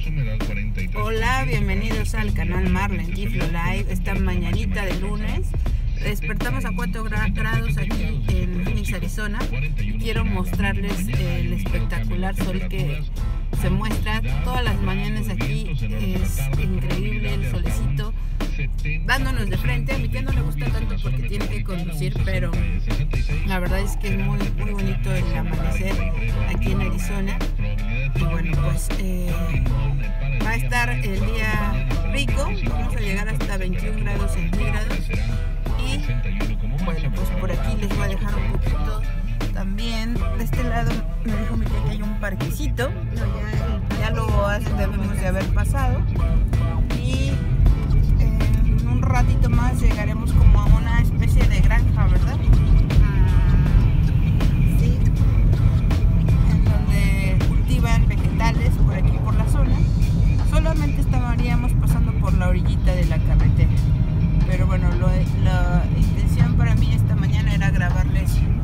Hola, bienvenidos al canal Marlene Giflo Live. Esta mañanita de lunes despertamos a 4 grados aquí en Phoenix, Arizona. Quiero mostrarles el espectacular sol que se muestra todas las mañanas aquí. Es increíble el solecito dándonos de frente. A mi tía no le gusta tanto porque tiene que conducir, pero la verdad es que es muy bonito el amanecer aquí en Arizona. Y bueno, pues va a estar el día rico. Vamos a llegar hasta 21 grados centígrados. Y bueno, pues por aquí les voy a dejar un poquito también. De este lado me dijo mi tía que hay un parquecito. Ya lo debemos de haber pasado. Y en un ratito más llegaremos como a una especie de granja, ¿verdad? Sí. En donde cultivan vegetales por aquí por la zona. Solamente estaríamos pasando por la orillita de la carretera. Pero bueno, la intención para mí esta mañana era grabarles